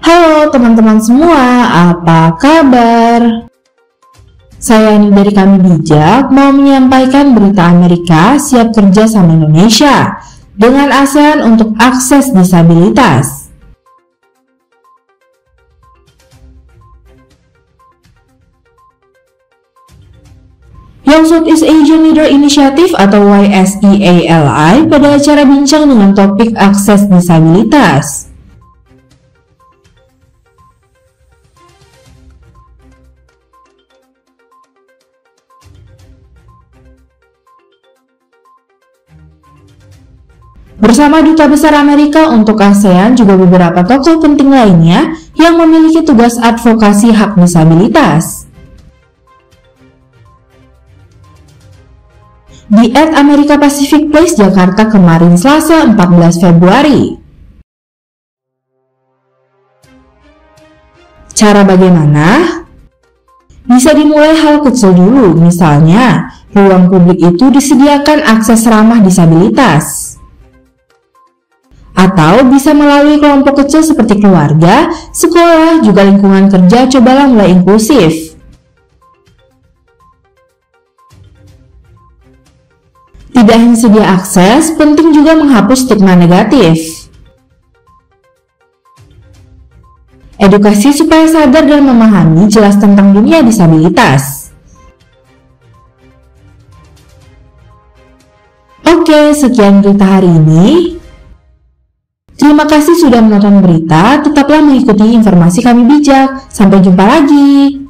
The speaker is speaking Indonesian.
Halo teman-teman semua, apa kabar? Saya Ani dari Kami Bijak mau menyampaikan berita Amerika siap kerja sama Indonesia dengan ASEAN untuk akses disabilitas. Young Southeast Asian Leader Initiative atau YSEALI pada acara bincang dengan topik akses disabilitas. Bersama Duta Besar Amerika untuk ASEAN juga beberapa tokoh penting lainnya yang memiliki tugas advokasi hak disabilitas. Di America Pacific Place, Jakarta kemarin Selasa 14 Februari. Cara bagaimana? Bisa dimulai hal kecil dulu, misalnya ruang publik itu disediakan akses ramah disabilitas. Atau bisa melalui kelompok kecil seperti keluarga, sekolah, juga lingkungan kerja, cobalah mulai inklusif. Tidak hanya sedia akses, penting juga menghapus stigma negatif. Edukasi supaya sadar dan memahami jelas tentang dunia disabilitas. Oke, sekian berita hari ini. Terima kasih sudah menonton berita, tetaplah mengikuti informasi Kami Bijak. Sampai jumpa lagi.